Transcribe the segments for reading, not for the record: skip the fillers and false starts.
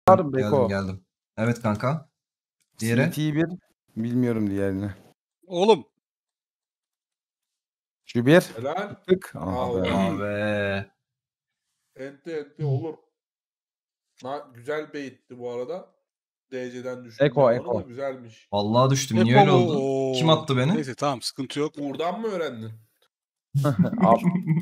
Var mı Geldim Beko? geldim. Evet kanka. Diğeri. CT1. Bilmiyorum diğerini. Oğlum. Şu bir. Helal. Tık. Aa, Aha o be. da iyi. Abi. Enti olur. Güzel baitti bu arada. DC'den düştüm. Eko, ben onu Eko. da güzelmiş. Vallahi düştüm. Niye Eko öyle mu? oldu? Oo. Kim attı beni? Neyse tamam sıkıntı yok. Buradan mı öğrendin? Al.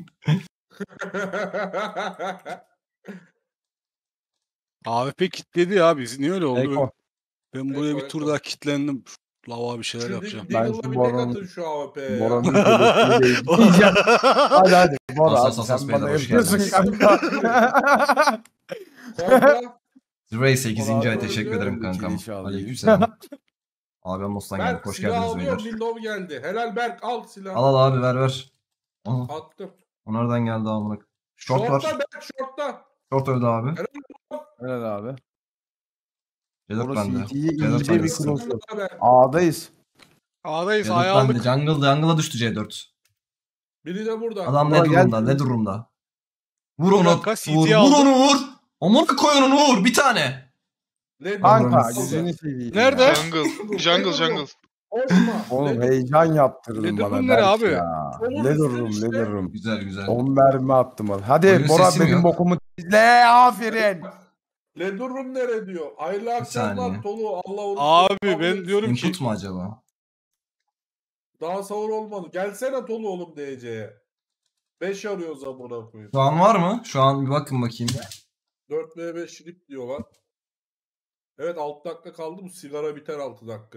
AWP kilitledi ya bizi. Niye öyle oldu? Eko. Ben buraya Eko, bir tur Eko. daha kilitlendim. Lava bir şeyler Şu yapacağım. Ben Deagle'la şu bir tek Boran'ın- atın şu AWP'ye ya. Boran'ın kedisini değiştireceğim. Hadi. Bora Asas, abi asas sen beyler, bana hoş yapıyorsun geldiniz. kanka. Kontra. Zray 8. ay Vallahi teşekkür öyle. ederim kankam. Kilişi alayım. Aleykümselam. Abi Amos'tan geldik. Berk Hoş silah geldiniz alıyor. beyler. Window geldi. Helal Berk al silahı. Al abi ver. Aha, Attım. o nereden geldi amına? Short var. Şortta Berk şortta. Short öldü abi. Evet abi. C4 Burası bende. CT'yi C4 iyice bende. bir Sıkıntı cross'u. var Berk. A'dayız. A'dayız. C4 A'ya bende. aldık. Jungle'a düştü C4. Biri de burada. Adam Bora ne gel. durumda? Ne durumda? Vur Bir onu. dakika, Vur. CT'yi Vur aldım. onu vur. Amına koy onu vur. Bir tane. Led Kanka Allah'ım. yüzünü seveyim. Nerede? ya. Jungle. Osman. Oğlum heyecan yaptırdın Ne bana durum Berk nere abi? ya. Oğlum Ne üstten durum işte. ne durum. Güzel. 10 mermi attım ona. Hadi Oyun Bora sesi mi benim yok? bokumu izle. Aferin. Le durum nere diyor. Hayırlı akşamlar saniye. Tolu. Allah oruç Abi kabul ben etsin. diyorum ki Input mu acaba? Daha sahur olmadı. Gelsene Tolu oğlum DC'ye. 5 arıyoruz amına koyayım. Şu an var mı? Şu an bir bakın bakayım. 4v5 rip diyorlar. Evet 6 dakika kaldı. Bu sigara biter 6 dakika.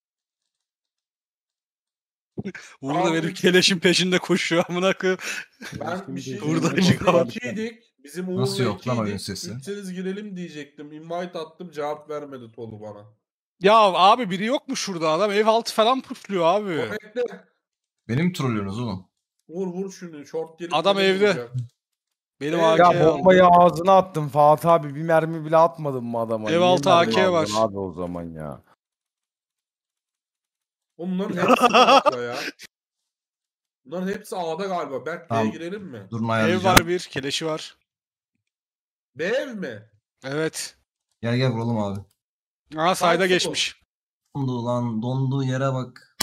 burada Abi- benim keleşin peşinde koşuyor amına koyayım. Ben bir şey Burada diyeyim. çıkar. Biz ikiydik. Bizim Uğur'la Nasıl yok lan oyun ikiydik. sesi? Üçseniz girelim diyecektim. Invite attım. Cevap vermedi Tolu bana. Ya abi biri yok mu şurada adam? Ev altı falan puşluyor abi. Bekle. Benim trollüyorsunuz oğlum. Vur şunu. Short gelip Adam beni evde. vuracak. Benim Ya AK Ya bombayı ağzına attım Fatih abi. Bir mermi bile atmadın mı adama? Ev Niye altı mermi AK aldın var. Abi o zaman ya. Bunların hepsi A'da ya. Bunların hepsi A'da galiba. Berk B'ye Tamam. girelim mi? Durun Ev ayarlayacağım. var bir, keleşi var. B ev mi? Evet. Gel vuralım abi. Aa sayda Sağ geçmiş. Dondu lan. Donduğu yere bak.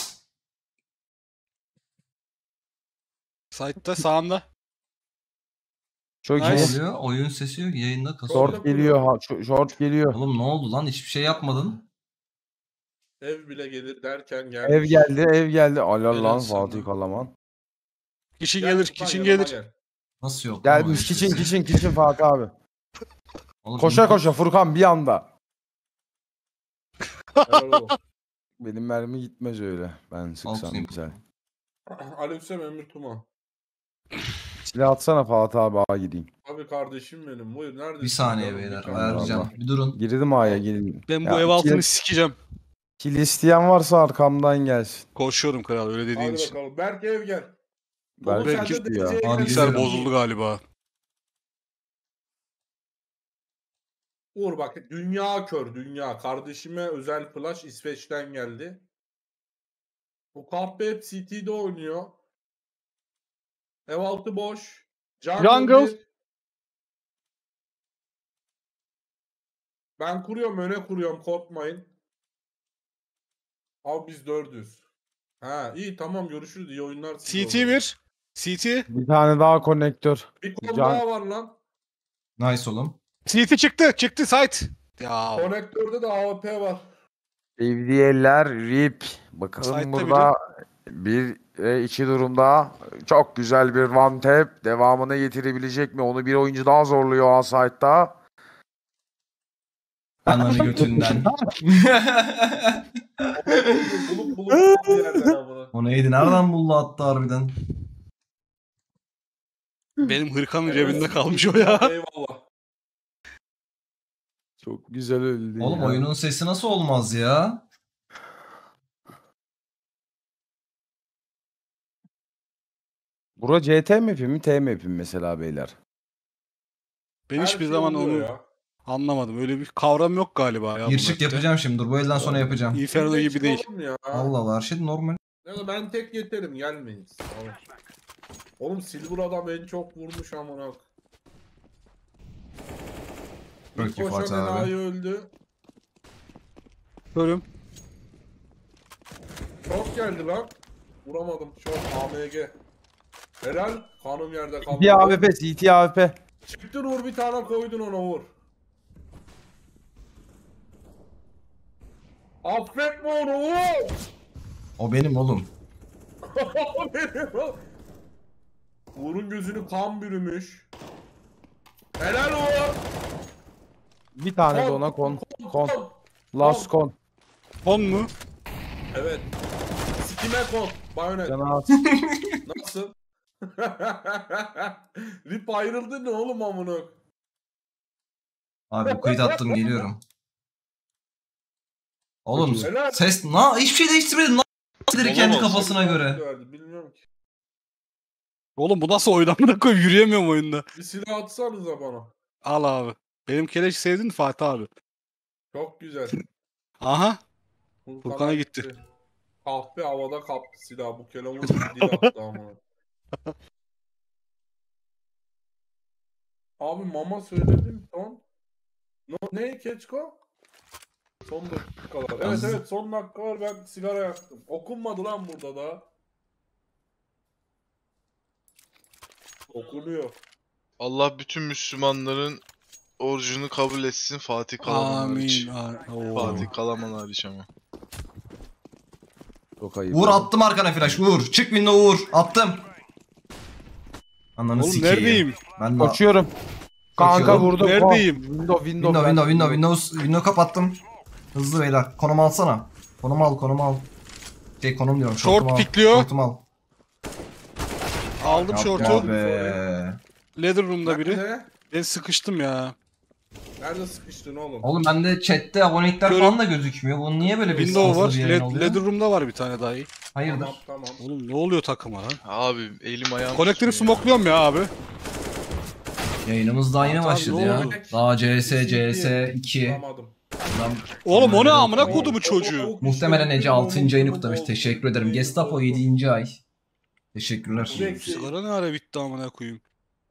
Side'da sağında. Çok Nice. Ne iyi. oluyor? Oyun sesi yok. Yayında kasıyor. Short geliyor. Short geliyor. Oğlum ne oldu lan? Hiçbir şey yapmadın. Ev bile gelir derken Ev gelmiş. geldi. Alal Helal lan sana. Fatih Kalaman. Kişi Gel gelir, Furkan, kişi yanıma gelir. gel. Nasıl yok? lan oyun Gelmiş sesi? kitchen Fatih abi. Oğlum, Koşa input- koşa Furkan bir anda. Helal olsun. Benim mermi gitmez öyle. Ben sıksam Olsun. güzel. Aleykümselam Emir Tuma. Silah atsana Fatih abi ağa gideyim. Abi kardeşim benim. Buyur neredesin? Bir saniye Canım, beyler. bir tane Ayarlayacağım. Allah. Bir durun. Girdim A'ya girin. Ben bu Ya, ev altını kill- sikeceğim. Kill isteyen varsa arkamdan gelsin. Koşuyorum kral öyle dediğin Hadi için. bakalım. Berk ev gel. Ben Tolu sen de çıktı ya. DC'ye Abi, gel. Bilgisayar Geliyorum. bozuldu galiba. Uğur bak dünya kör dünya. Kardeşime özel flash İsveç'ten geldi. Bu kahpe hep CT'de oynuyor. Ev altı boş. Jungle. bir. Ben kuruyorum öne kuruyorum korkmayın. Abi biz 400. Ha iyi tamam görüşürüz iyi oyunlar. size o CT zaman. 1. CT. Bir tane daha konektör. Bir konu Can- daha var lan. Nice oğlum. CT çıktı. Çıktı site. Ya Konektörde de AWP var. Sevdiyeller RIP. Bakalım Site'de burada bir ve iki durumda çok güzel bir one tap devamını getirebilecek mi? Onu bir oyuncu daha zorluyor A-Side'da. Ananı götünden. Bulup bir yerden amına. O neydi? Nereden buldu attı harbiden? benim hırkanın Evet, cebinde CT kalmış o ya. Eyvallah. Çok güzel öldü Oğlum ya. oyunun sesi nasıl olmaz ya? Bura CT map'i mi T map'i mi mesela beyler? Ben Her hiçbir şey zaman oluyor onu ya. anlamadım. Öyle bir kavram yok galiba ya. bu Girşik map'te. yapacağım şimdi. Dur bu elden sonra yapacağım. Inferno Biz de gibi değil. çıkalım Ya. Allah Allah her şey normal. Ya ben tek yeterim gelmeyin. Tamam. Oğlum Silver adam en çok vurmuş amına. Çok İlk iyi koşan Fatih abi. enayi öldü. Görüyorum. Short geldi lan. Vuramadım. Short AMG. Helal. Kanım yerde kaldı. CT AWP, CT AWP. Çıktın vur bir tane koydun ona vur. Affetme onu vur. O benim oğlum. Benim o. Uğur'un gözünü kan bürümüş. Helal Uğur. Bir tane de ona kon. Last kon. Kon mu? Evet. Sikime kon. Bayonet. Canı az. Nasıl? Rip ayrıldı ne oğlum amına? Abi kuyut attım geliyorum. Oğlum Helal. ses hiçbir şey değiştirmedin lan. Kendi Olamaz. kafasına göre. Verdi, bilmiyorum ki. Oğlum bu nasıl oyun amına koyayım, yürüyemiyorum oyunda. Bir silah atsanıza bana. Al abi. Benim keleş sevdin mi Fatih abi? Çok güzel. Aha. Furkan'a Furkan'a gitti. Kahpe havada kaptı silah. Bu kelavuz dil attı ama. Abi mama söyledim son. Ne Keçko? Son dakikalar. Evet Az- evet son dakikalar ben sigara yaktım. Okunmadı lan burada da. Okunuyor. Allah bütün Müslümanların orucunu kabul etsin Fatih Kalaman hariç. Amin. Oo. Fatih Kalaman hariç ama. Çok ayıp. Uğur attım arkana flash. Uğur. Çık window Uğur. Attım. Ananı Oğlum sikeyim. neredeyim? Ben de Koşuyorum. Kanka Koşuyorum. vurdum. Neredeyim? Window kapattım. Hızlı beyler. Konum alsana. Konum al. Konum diyorum. Short şortumu al. pikliyor. Şortumu al. Aldım Yapma şortu. be. Leather room'da biri. Nerede? Ben sıkıştım ya. Nerede sıkıştın oğlum? Oğlum bende chatte abonelikler Görün. falan da gözükmüyor. Bu niye böyle bir Window var. sıkıntılı bir yayın oluyor? Leather room'da var bir tane daha iyi. Hayırdır? Tamam. Oğlum ne oluyor takıma lan? Abi elim ayağım Konektörü tutmuyor. smokluyorum ya abi. Yayınımız daha yeni Abi, başladı ne ya. oldu? Daha CS 2. Bulamadım. Adam Oğlum o ne amına Oo. kodumu çocuğu. muhtemelen Ece 6. ayını kutlamış. Teşekkür ederim. Gestapo 7. ay. Teşekkürler. Sigara ne ara bitti amına koyayım.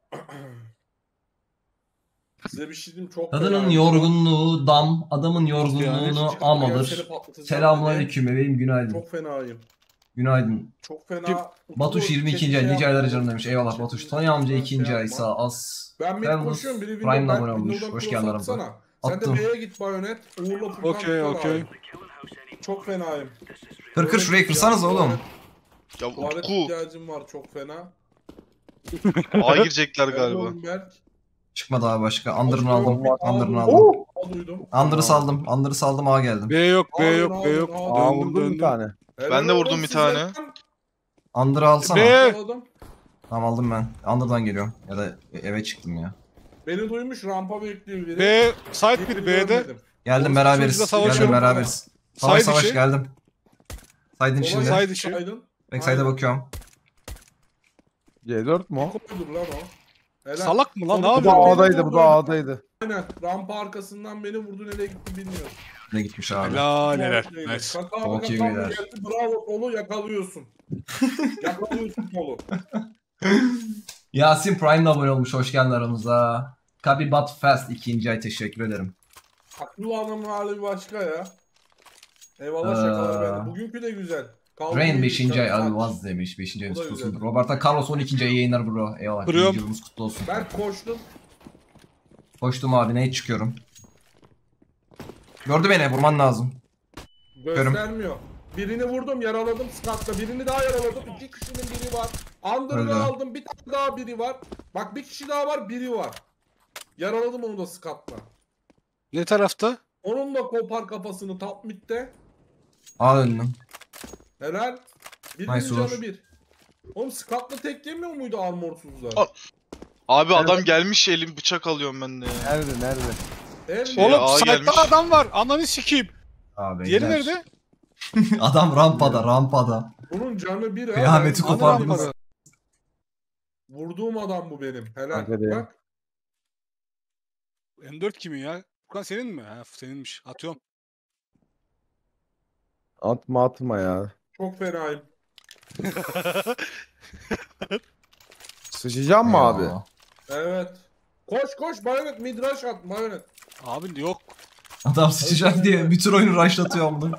Size bir şey diyeyim çok Kadının fena. yorgunluğu dam, adamın yorgunluğunu Çıktı, am gel alır. seni patlatacağım Selamünaleyküm bebeğim, dedi. günaydın. Çok fenayım. Günaydın. Çok fena. Kim? Batuş 22. ay, nice aylar canım demiş. Eyvallah Batuş. Tony amca 2. ay, sağ az. Ben bir Yalnız koşuyorum. Biri Prime'la Windows'dan abone olmuş. Hoş geldin aramıza. satsana. Sen Attım. de B'ye git bayonet. Uğur'la Furkan Okey tutar okey. abi. Çok fenayım. Kır şurayı kırsanız oğlum. Ya Tuvalet Utku. ihtiyacım var çok fena. A girecekler Gel galiba. oğlum Berk. Çıkma daha başka. Under'ını Hoş aldım. geldin. Under'ını Aa, aldım. Aa, duydum. Under'ı saldım ağa geldim. B yok B Aldın, yok B aldın, yok. aldın. Aa Döndüm vurdum bir döndüm. tane. Helal Ben de vurdum oğlum bir sizden. tane. Under'ı alsana. B. Yakaladım. Tamam aldım ben. Under'dan geliyorum. Ya da eve çıktım ya. Beni duymuş rampa bekliyor biri. B site Birini biri B'de. görmedim. Geldim Oğlum, beraberiz. çocuğla Geldim savaşıyorum beraberiz. Side Savaş içi. geldim. Side'in Olay içinde. Side içi. saydın. Backside'e Aynen. bakıyorum. C4 mu? o? Koydur lan o. Helal. Salak mı lan ne Sonra Bu da yapıyor? Beni A'daydı, bu da vurdu. A'daydı. Aynen. Rampa arkasından beni vurdu nereye gitti bilmiyorum. Ne gitmiş abi. Helal helal. Çok iyi. Nice. Kaka abi Çok iyi kaka abi beyler. geldi. Bravo Polo yakalıyorsun. Yakalıyorsun Polo. Yasin Prime'la abone olmuş. Hoş geldin aramıza. Kabibat Fast 2. ay teşekkür ederim. Haklı adamın hali bir başka ya. Eyvallah Ee, şakalar bende. Bugünkü de güzel. Kaldı Rain iyi, 5. ay şaka. abi vaz demiş. 5. ay Bu da kutlu olsun. güzel. Roberta Carlos 12. ay yayınlar bro. Eyvallah. Kırıyorum. Yılımız kutlu olsun. Ben koştum. Koştum abi neye çıkıyorum. Gördü beni vurman lazım. Göstermiyor. Birini vurdum yaraladım Scott'ta. Birini daha yaraladım. İki kişinin biri var. Öyle. Under'ını aldım. Bir tane daha biri var. Bak bir kişi daha var. Biri var. Yaraladım onu da Scott'la. Ne tarafta? Onun da kopar kafasını top mid'de. A döndüm. Helal. Birinin Nice canı olur. bir. Oğlum Scott'la tek yemiyor muydu armorsuzlar? Al. Abi adam gelmiş elim bıçak alıyorum ben de ya. Nerede? Ev Şey, mi? Oğlum A site'da gelmiş. adam var. Ananı sikeyim. Abi. Diğeri nerede? Adam rampada. Bunun canı bir ha. Kıyameti Ben- kopardınız. Adam Vurduğum adam bu benim. Helal. Hadi be. Bak. M4 kimin ya? Furkan senin mi? Ha seninmiş. Atıyorum. Atma ya. Çok fenayım. Sıçacağım mı abi? Eyvallah. Evet. Koş koş bayonet midrash at bayonet. Abi yok. Adam sıçacak diye bütün oyunu rushlatıyor amına.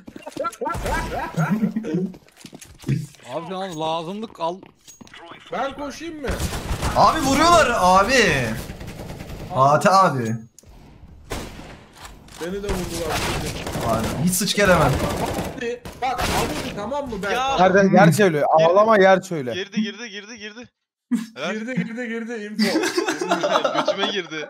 Abi falan lazımlık al. Ben koşayım mı? Abi vuruyorlar abi. Fatih abi. Beni de vurdular. Abi hiç sıç gelemem. Hadi, bak abi tamam mı ben? Ya. Nereden yer söyle. Ağlama yer söyle. Girdi. Helal. Girdi info. Götüme girdi.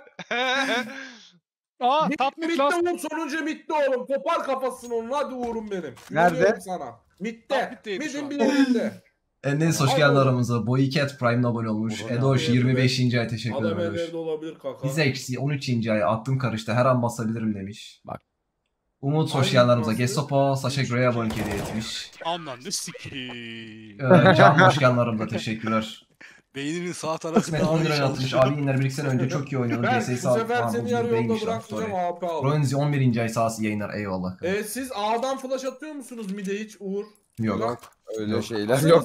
Aa Bitti top mid bitti last. oğlum sonuncu bitti oğlum. Kopar kafasını onun hadi Uğur'um benim. Nerede? Güveniyorum sana. Mitte. Bittiydi şu Mid'in an. bir yerinde. Enes hoş geldin aramıza. Boycat Prime'la abone olmuş. Burada Edoş ne? 25. ay teşekkür Adam ederim. ellerde olabilir kaka. Bize eksi 13. ay aklım karıştı. Her an basabilirim demiş. Bak. Umut hoş Hangi geldin aramıza. nasıl? Gesopo Sasha Grey'e abone hediye etmiş. Anlandı sikiyim. Can hoş geldin aramıza. Teşekkürler. Beyninin sağ tarafı İsmet daha 10 iyi lira atmış. çalışıyor. Abi yine bir sene önce çok iyi oynuyordu. Ben bu CS'yi sağ sefer seni yarı yolda bırakmayacağım AP aldım. Ronzi 11. ay sahası yayınlar. Eyvallah. Siz A'dan flash atıyor musunuz mid'e hiç Uğur? Yok. Öyle Yok. şeyler yok.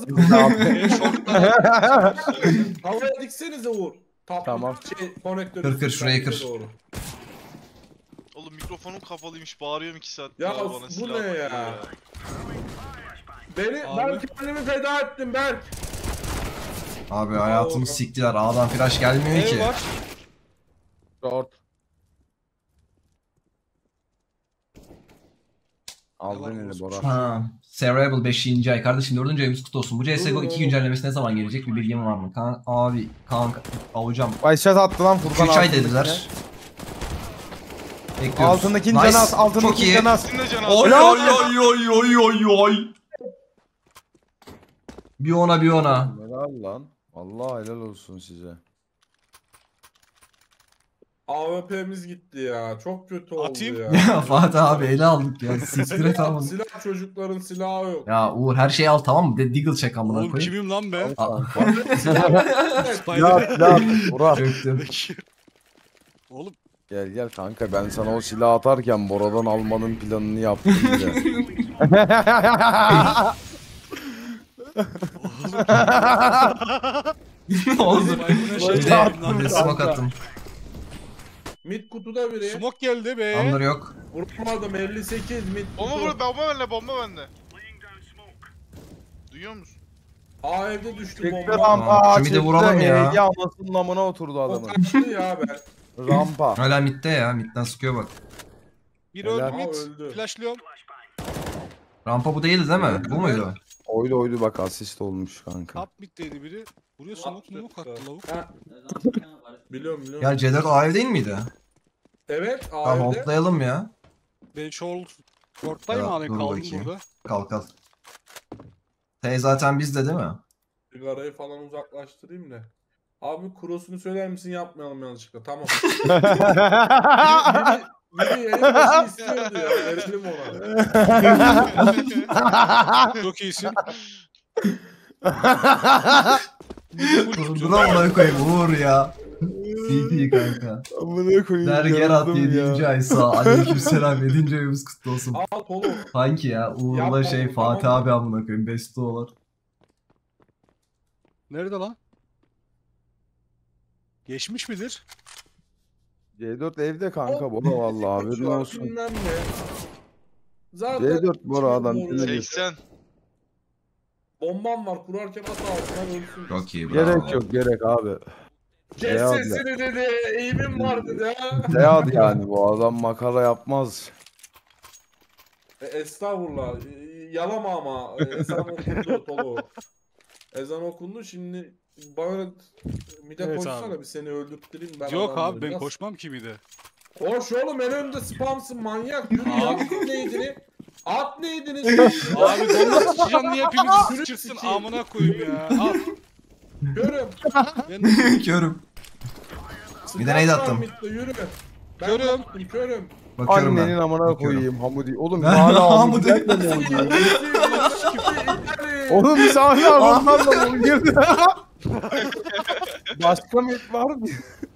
Havaya diksenize Uğur. Tamam. Konektörü. Kır, şurayı kır. Doğru. Oğlum mikrofonum kapalıymış. Bağırıyorum 2 saat. Ya bana bu silah ne bakıyor ya? Ben Abi. kendimi feda ettim Berk. Abi hayatımı siktiler. A'dan flash gelmiyor ki. Ev var. Short. Aldın eli Bora. Ha. Cerebral 5. ay. Kardeşim 4. ayımız kutlu olsun. Bu CSGO 2 güncellemesi ne zaman gelecek? Bir bilgim var mı? Abi kanka avucam. Ayşet attı lan Furkan 3 ay altındakine. dediler. Bekliyoruz. Altındakini Nice. canı az. Çok Altındakini iyi. canı az. Sizin de can Oy aldım. oy oy oy oy oy oy. Bir ona bir ona. Helal lan. Allah helal olsun size. AWP'miz gitti ya. Çok kötü oldu Atayım. ya. Ya Fatih abi ele aldık ya. Siktir et almadık. Silah çocukların silahı yok. Ya Uğur her şeyi al tamam mı? De Deagle çek amına Oğlum koyayım. kimim lan ben? Yat yat. Bora. Çöktüm. Oğlum Gel kanka ben sana o silahı atarken Bora'dan almanın planını yaptım bile. Ne oldu? Spider'ın şey Bir yapayım lan. de smoke attım. Mid kutuda biri. Smoke geldi be. Anları yok. Vurmadım 58 mid Bomba kutu. burada. Bomba bende. Duyuyor musun? A evde düştü Çekti bomba. rampa. Şu bir de vuralım ya. Ya anasının amına oturdu O adamın. kaçtı ya ben. Rampa. Hala midde ya. Midden sıkıyor bak. Bir Helal. öldü mid. Öldü. Flashlıyorum. Rampa bu değildi değil mi? Bu muydu? Oydu bak asist olmuş kanka. Top mid'deydi biri. Buraya smoke attı lavuk. Ha, biliyorum. Ya C4 AV değil miydi? Evet A Tamam evde. holdlayalım ya. Ben short'tayım Ya, abi dur kaldım bakayım. burada. Kalk. T zaten bizde değil mi? Sigarayı falan uzaklaştırayım da. Abi kurosunu söyler misin yapmayalım yanlışlıkla. Tamam. Biri yayın başı istiyordu ya. Verelim ona. Çok iyisin. Dur amına koyayım Uğur ya. CT kanka. Amına koyayım. Dergerat yandım 7. ay sağ. Aleykümselam 7. ayımız kutlu olsun. Al Tolu. Hangi ya? Uğur'la Yapma şey bunu, Fatih tamam. abi amına koyayım. Besto olur. Nerede lan? Geçmiş midir? C4 evde kanka Bora vallahi haberin olsun. Bilmem ne. Zaten C4 Bora adam. Doğru. dinle. 80. Bombam var kurarken at ağzından ölsün. Çok iyi bravo. Gerek yok gerek abi. Kes Beyaz sesini dedi. Eğimim var dedi ha. Beyaz yani bu adam makara yapmaz. Estağfurullah. Yalama ama. Ezan okundu Tolu. Ezan okundu şimdi bana mide Evet koşsana abi. bir seni öldürtüreyim ben. Yok adamları abi ben biraz. koşmam ki mide. Koş oğlum en önde spamsın manyak. Yürü ya. Abi. At neydini? At neydini? Abi donla sıçacaksın diye hepimizi Sürü sıçırsın sikeyim. amına koyayım ya. Al. Görüm. Ben de Körüm. Bir de neydi attım? Yürü. Ben Körüm. baktım, körüm. Bakıyorum Annenin ben. amına Bakıyorum. koyayım Hamudi. Oğlum Ben hala Hamudi. Hamudi. Oğlum biz hala onlarla mı girdi? Başka met var mı?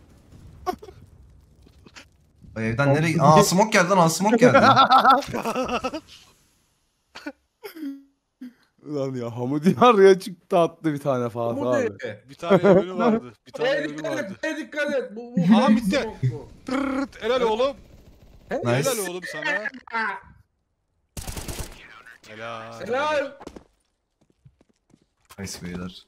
O evden nereye? Aa smoke geldi lan. Aa smoke geldi. Ulan ya Hamudiyar çıktı attı bir tane Fatih Bu abi. değil. Bir tane yönü vardı. Bir tane B'ye yönü dikkat vardı. et. B'ye dikkat et. Bu Aha, fake bitti. smoke bu. Tırırt, helal oğlum. Nice. Helal oğlum sana. Helal. Helal. Nice beyler.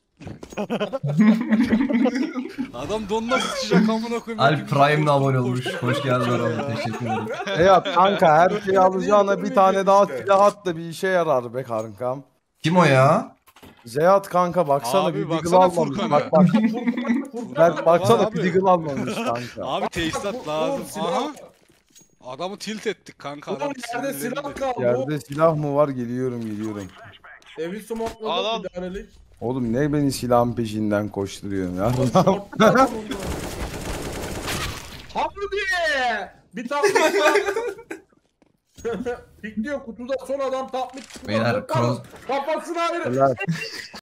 Adam donuna sıçacak amına koyayım. Alp Prime'le abone Koştum, olmuş. koştum, Hoş geldin koştum abi. ya. Teşekkür ederim. Eyat kanka her şeyi alacağına bir tane daha işte. silah at da bir işe yarar be kankam. Kim o ya? Zeyat kanka baksana Abi, bir deagle baksana almamış. Furkan'a. Bak bak. Furkan Baksana abi. bir deagle almamış kanka. Abi tesisat lazım. Aha. Adamı tilt ettik kanka. Ulan Adam yerde sinirlendi. silah kaldı. Yerde silah mı var geliyorum. Evi Al, smokladım al. bir tanelik. Oğlum ne beni silahın peşinden koşturuyorsun ya. Hamdi! Bir tane pikliyor kutuda son adam tatlı. Beyler, cross- Kafasına verir. Helal.